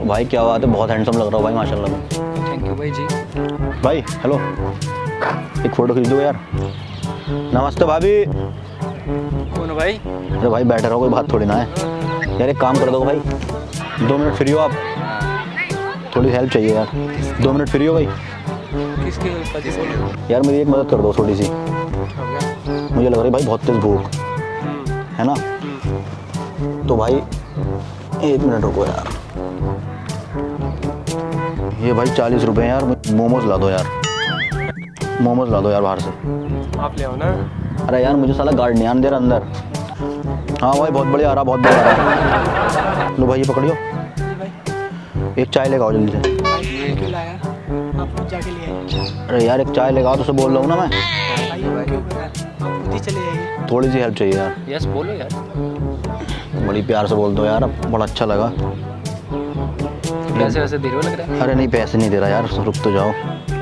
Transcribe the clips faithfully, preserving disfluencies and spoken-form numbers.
भाई क्या बात है, बहुत हैंडसम लग रहा हो भाई माशाल्लाह। थैंक यू भाई जी। भाई हेलो, एक फ़ोटो खींच दो यार। नमस्ते भाभी। कौन है भाई? अरे भाई बैठे रहो, कोई बात थोड़ी ना है यार। एक काम कर दो भाई, दो मिनट फ्री हो आप? थोड़ी हेल्प चाहिए यार, दो मिनट फ्री हो भाई? किसकी हेल्प है? बोलो यार मेरी एक मदद कर दो थोड़ी सी। मुझे लग रही है भाई बहुत तेज़ भूख है ना, तो भाई एक मिनट रुको यार। ये भाई चालीस रुपए यार, मोमोज ला दो यार, मोमोज ला दो यार बाहर से। आप ले आओ ना। अरे यार मुझे साला गार्ड नहीं आने दे रहा अंदर। हाँ भाई बहुत बढ़िया आ रहा, बहुत बढ़िया आ रहा। लो भाई ये पकड़ियो, एक चाय लेकर आओ जल्दी से। आप जाके ले आइए। अरे यार एक चाय लेकर आओ, तो उसे बोल रहा हूँ ना मैं। आप खुद ही चले जाइए। थोड़ी सी हेल्प चाहिए यार। यस बोलो यार। बड़ी प्यार से बोल दो यार, बड़ा अच्छा लगा। पैसे वैसे दे रहे हो लग रहा है? अरे नहीं पैसे नहीं दे रहा यार, रुक तो जाओ।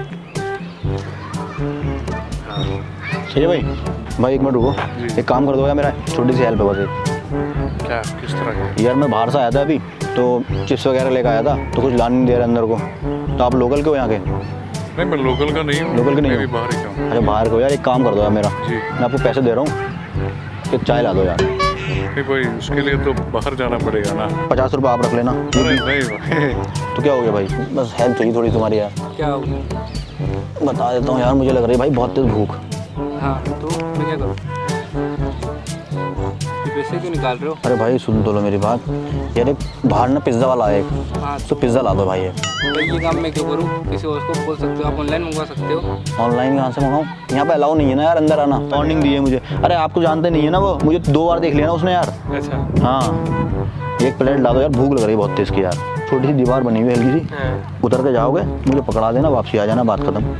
सही है भाई, भाई एक मिनट रुको, एक काम कर दो यार, मेरा छोटी सी हेल्प है बस एक। क्या, किस तरह की? यार मैं बाहर से आया था अभी, तो चिप्स वगैरह लेकर आया था, तो कुछ लाने नहीं दे रहे अंदर को। तो आप लोकल के हो यहाँ के? नहीं मैं लोकल का नहीं हूँ। लोकल के नहीं मैं हो? भी बाहर ही का हूँ। अच्छा बाहर को यार, एक काम कर दो यार मेरा, जी मैं आपको पैसे दे रहा हूँ, एक चाय ला दो यार। नहीं भाई, उसके लिए तो बाहर जाना पड़ेगा ना। पचास रुपये आप रख लेना। अरे नहीं भाई। तो क्या हो गया भाई, बस हेल्प चाहिए थोड़ी तुम्हारी यार। क्या हो गया? बता देता हूँ यार, मुझे लग रही है भाई बहुत तेज़ भूख। हाँ तो मैं क्या करूँ? पैसे क्यों निकाल रहे हो? अरे भाई सुन तो लो मेरी बात यार, एक बाहर ना पिज़्ज़ा वाला है एक, हाँ तो पिज़्ज़ा ला दो भाई ये। तो ये काम मैं क्यों करूँ? किसी और को बोल सकते हो, आप ऑनलाइन मंगवा सकते हो। ऑनलाइन कहाँ से मंगाऊँ? यहाँ पे अलाउ नहीं है ना यार अंदर आना, वार्निंग दी है मुझे। अरे आपको जानते नहीं है ना वो, मुझे दो बार देख लिया ना उसने यार। अच्छा हाँ एक प्लेट ला दो यार, भूख लग रही है बहुत तेज़ की यार। छोटी सी दीवार बनी हुई है हल्की सी, हाँ। उतर के जाओगे मुझे पकड़ा देना, वापसी आ जाना, बात खत्म।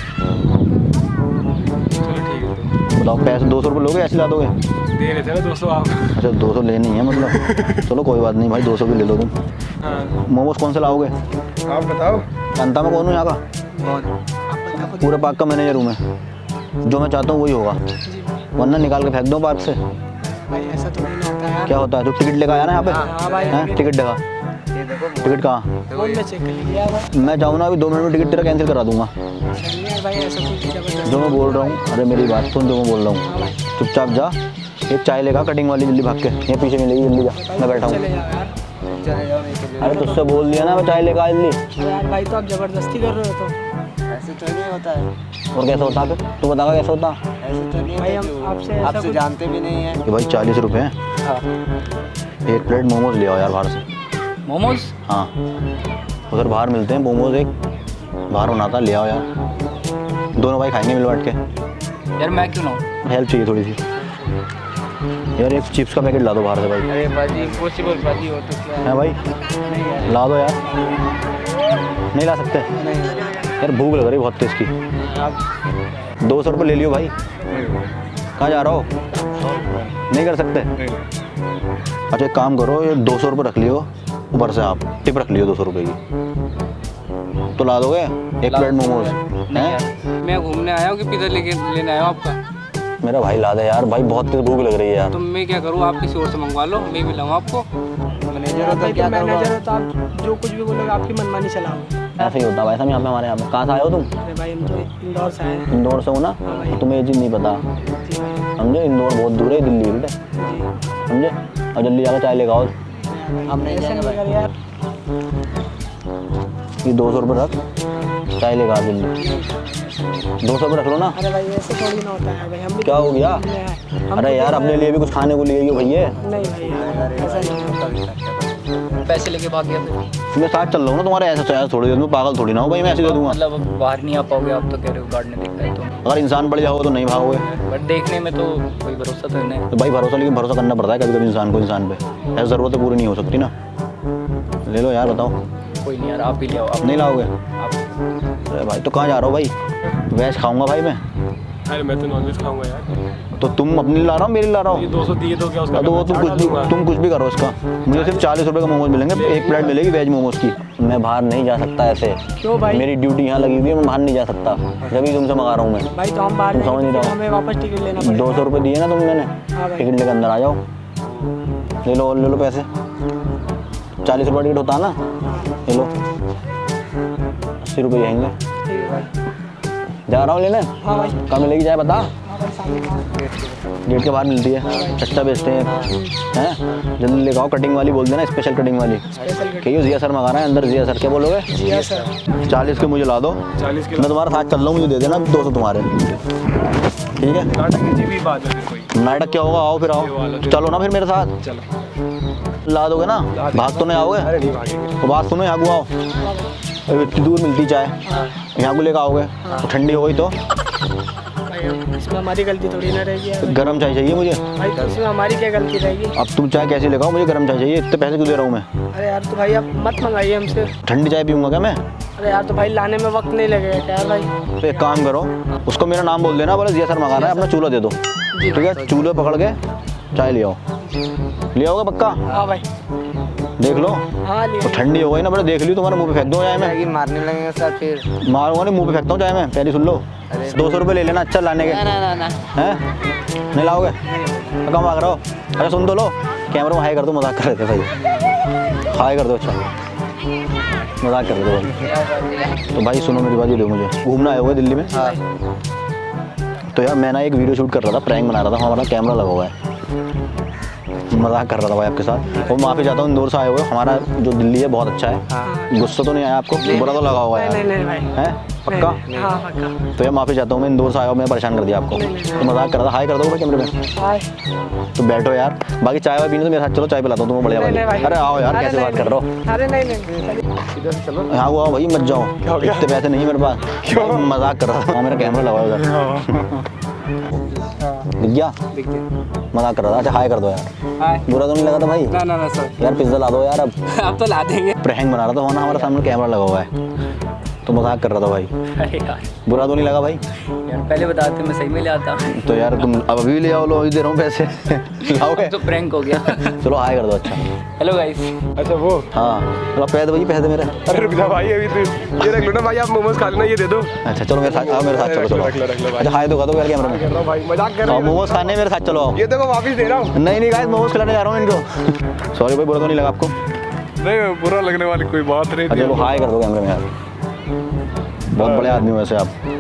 चलो ठीक है। बताओ पैसे दो सौ रुपये लोगे ऐसे ला दोगे? दे रहे थे ना दोस्तों आप। अच्छा दो सौ लेनी है मतलब, चलो कोई बात नहीं भाई, दो सौ भी ले लो तुम। हाँ मोमोज कौन से लाओगे? आप बताओ। जनता में कौन हूँ यहाँ का? कौन? पूरे पार्क का मैनेजर हूँ मैं, जो मैं चाहता हूँ वही होगा, वरना निकाल के फेंक दो पार्क से। भाई ऐसा तो नहीं होता है। क्या होता है, तो टिकट लेकर आया ना यहाँ पे? हाँ भाई, हैं टिकट लगा, टिकट कहाँ? फोन में चेक कर लीजिए भाई। मैं जाऊँ ना अभी दो मिनट में टिकट तेरा कैंसिल करा दूंगा। नहीं है भाई, ऐसा कुछ जबरदस्त। जो मैं बोल रहा हूँ, अरे मेरी बात सुन, जो मैं बोल रहा हूँ चुपचाप जा, एक चाय लेगा कटिंग वाली, जल्दी भाग के, ये पीछे मिलेगी, जल्दी जा, मैं बैठा हूँ। चले जाओ यार। चले जाओ नहीं तो। अरे तुझसे बोल दिया ना मैं चाय लेगा जल्दी। यार भाई तो आप जबरदस्ती कर रहे हो तो। ऐसे तो नहीं होता है। और कैसे होता है, तू बताओ कैसे होता? ऐसे तो नहीं भाई हम आपसे ऐसा आपसे कुछ- जानते भी नहीं है। ये भाई चालीस रुपये हैं, हाँ एक प्लेट मोमोज ले आओ यार बाहर से। मोमोज? हाँ उधर बाहर मिलते हैं मोमोज, एक बाहर बनाता, ले आओ यार, दोनों भाई खाएंगे मिल बैठ के। यार मैं क्यों ना हूँ? हेल्प चाहिए थोड़ी सी यार, एक चिप्स का पैकेट ला दो बाहर से भाई। अरे बाजी इम्पॉसिबल बाजी हो तो क्या है भाई, नहीं यार। ला दो यार। नहीं ला सकते नहीं यार, भूख लग रही बहुत तेज़ की। आप दो सौ रुपये ले लियो भाई। नहीं भाई, कहाँ जा रहा हो? नहीं कर सकते? नहीं अच्छा एक काम करो, ये दो सौ रुपये रख लियो ऊपर से, आप टिप रख लियो दो सौ रुपये की, तो ला दोगे एक प्लेट मोमोज? नहीं यार, मैं घूमने आया हूँ कि पिज़्ज़ा लेके लेने आया हूँ आपका। मेरा भाई ला दे यार, भाई बहुत तेज़ भूख लग रही है यार। तो मैं क्या करूँ, आप किसी और से मंगवा लो, मैं भी लाऊँ आपको। मैनेजर हो भाई तो क्या तो मैनेजर करूँगा? हो तो आप जो कुछ भी बोलोगे आपकी मनमानी चलाओगे। ऐसे ही होता है भाई साहब यहाँ पे हमारे यहाँ पे। कहाँ से आए हो तुम? अरे भाई हम तो इंदौर से आए हैं। इंदौर से हो ना, हाँ भाई। तुम्हें ये चीज़ नहीं पता, जी भाई। समझे? इंदौर बहुत दूर है, दिल्ली बेटे, जी समझे? और जल्दी जाकर चाय लेकर आओ। हम नहीं ऐसा जाएंगे नहीं कर यार। ये दो सौ रुपये रख, चाय लेकर आओ जल्दी। दो सौ रुपये रख लो ना। अरे भाई ऐसे थोड़ी ना होता है भाई, हम भी क्या हो गया? घूमने आए। हम अरे तो यार अपने लिए भी कुछ खाने को लिए भैया। नहीं भाई यार, ऐसा नहीं होता। पैसे लेके भाग गया फिर। मैं साथ चल रहा हूँ ना तुम्हारे, ऐसा चाहे थोड़ी देर में, पागल थोड़ी ना हो भाई, मैं ऐसे दे दूंगा। मतलब अब बाहर नहीं आ पाओगे आप, तो कह रहे हो गार्ड ने देखा है तो। अगर इंसान बढ़ जाओगे तो नहीं भागोगे। बट देखने में तो कोई भरोसा तो नहीं है। तो भाई भरोसा, लेकिन भरोसा करना पड़ता है कभी कभी इंसान को इंसान पे, ऐसी ज़रूरतें पूरी नहीं हो सकती ना। ले लो यार, बताओ। कोई नहीं यार, आप भी ले आओ। आप नहीं लाओगे? आप अरे भाई तो कहाँ जा रहा हो भाई? वेज खाऊंगा भाई मैं। अरे मैं तो नॉनवेज खाऊंगा यार। तो तुम अपने लिए ला रहा हो, मेरे लिए ला रहा ये हो? दो सौ दिए तो क्या उसका तो वो तुम कुछ भी तुम कुछ भी करो इसका, मुझे सिर्फ चालीस रुपये का मोमोज मिलेंगे, एक प्लेट मिलेगी वेज मोमोज की। मैं बाहर नहीं जा सकता ऐसे, क्यों भाई? मेरी ड्यूटी यहाँ लगी हुई है, मैं बाहर नहीं जा सकता, जब ही तुमसे मंगा रहा हूँ मैं। भाई तो हम बाहर तुम समझ नहीं जाएंगे, रहे फिर हो? हमें वापस टिकट लेना पड़ेगा। दो सौ रुपये दिए ना तुम मैंने, हाँ भाई। टिकट लेकर अंदर आ जाओ, ले लो ले लो पैसे। चालीस रुपये टिकट होता है ना? ये लो अस्सी रुपये आएंगे। ठीक है भाई। जा रहा हूँ लेने। हाँ भाई। कहाँ मिलेगी चाय बता। हाँ भाई सामने गेट के बाहर मिलती है, चच्चा बेचते हैं हैं जल्दी लेकर आओ। कटिंग वाली बोल देना, स्पेशल कटिंग वाली। स्पेशल कहियो जिया सर मंगाना है अंदर। जिया सर क्या बोलोगे? जी हाँ सर। चालीस के मुझे ला दो। चालीस के मैं तुम्हारा साथ चल रहा हूँ, मुझे दे देना दो सौ तुम्हारे। ठीक है नाटक की भी बात है फिर कोई। नाटक क्या होगा? आओ फिर आओ, चलो ना फिर मेरे साथ। चलो ला दोगे ना? भाग तो नहीं आओगे? अरे नहीं भागेंगे। तो बात सुनो, यहाँ को आओ। अरे इतनी दूर मिलती चाय, यहाँ को लेकर आओगे तो ठंडी हो गई तो भाई इसमें हमारी गलती थोड़ी ना रहेगी यार। गर्म चाय चाहिए मुझे। भाई तो इसमें हमारी क्या गलती रहेगी? अब तुम चाय कैसे लेकर आओ? मुझे गर्म चाय चाहिए। इतने पैसे क्यों दे रहा हूँ मैं? अरे यार तो भाई आप मत मंगाइए हमसे। ठंडी चाय पीऊँगा क्या मैं? अरे यार तो भाई लाने में वक्त नहीं लगेगा क्या भाई? तो एक काम करो, उसको मेरा नाम बोल देना, बोले जिया सर मंगाना है, अपना चूल्हा दे दो। ठीक है, चूल्हे पकड़ के चाय ले आओ। ले आओगे पक्का? हाँ भाई। देख लो हाँ तो लिया। ठंडी हो गई ना, मैंने देख ली, तुम्हारे मुंह पे फेंक दो चाय में। मारने लगेंगे सर फिर। मारूंगा नहीं, मुंह पे फेंकता हूँ चाय में। पहले सुन लो, दो सौ रुपये ले लेना अच्छा लाने के। ना ना ना हैं नहीं लाओगे? कहाँ मांग रहे हो? अच्छा सुन तो लो, कैमरा में हाई कर दो, मजाक कर रहे थे भाई। हाई कर दो, अच्छा मजाक कर रहे थे भाई। तो भाई सुनो मेरी बात, ये दो मुझे। घूमना आए हुए दिल्ली में? तो यार मैं ना एक वीडियो शूट कर रहा था, प्रैंक बना रहा था, हमारा कैमरा लगा हुआ है, मजाक कर रहा था भाई आपके साथ। और माफ़ी चाहता हूँ, इंदौर से आए हुए। हमारा जो दिल्ली है बहुत अच्छा है। गुस्सा तो नहीं आया आपको? बुरा तो लगा हुआ है नहीं नहीं भाई। है पक्का? हाँ पक्का। तो यार माफ़ी चाहता हूँ, मैं इंदौर से आया हूँ, मैं परेशान कर दिया आपको। तो मजाक कर रहा था। हाई कर दो भाई कैमरे में। हाय। तो बैठो यार, बाकी चाय वाय पीने तो मेरे साथ चलो, चाय पिलाता हूँ तुम्हें बढ़िया नहीं, नहीं वाली। भाई। अरे आओ यार, अरे कैसे नहीं, बात कर रहे हो? अरे नहीं नहीं इधर से चलो। यहाँ आओ भाई, मत जाओ, इतने पैसे नहीं है मेरे पास। मजाक कर रहा था। हाँ मेरा कैमरा लगा हुआ उधर। दिख गया? दिख गया। मजाक कर रहा था। अच्छा हाई कर दो यार। हाय। बुरा तो नहीं लगा था भाई? ना ना ना सर। यार पिज्जा ला दो यार। अब आप तो ला देंगे। प्रैंक बना रहा था, वहाँ हमारे सामने कैमरा लगा हुआ है, तो मजाक कर रहा था भाई। अरे यार बुरा तो नहीं लगा भाई? यार पहले बताते मैं सही में ले आता। तो यार तुम अब अभी ले आओ, लो अभी दे रहा हूँ पैसे। लाओगे? तो प्रैंक हो गया। चलो हाई कर दो। अच्छा हेलो गाइस। अच्छा वो। हाँ चलो पैसे दो भाई, पैसे मेरे। अरे रुक जा भाई, अभी तो ये रख लो ना भाई, आप मोमोज खा लेना, ये दे दो। अच्छा चलो मेरे साथ आओ, मेरे साथ चलो चलो। रख लो, रख लो भाई। अच्छा हाई तो कर दो यार कैमरा में। कर रहा हूँ भाई, मजाक कर रहा और हूँ। मोमोज खाने मेरे साथ चलो आओ। ये देखो वापिस दे रहा हूँ। नहीं नहीं गाइस, मोमोज खिलाने जा रहा हूँ इनको। सॉरी भाई, बुरा तो नहीं लगा आपको? नहीं बुरा लगने वाली कोई बात नहीं अच्छा थी। चलो हाई कर दो कैमरे में यार। बहुत बड़े आदमी हो वैसे आप।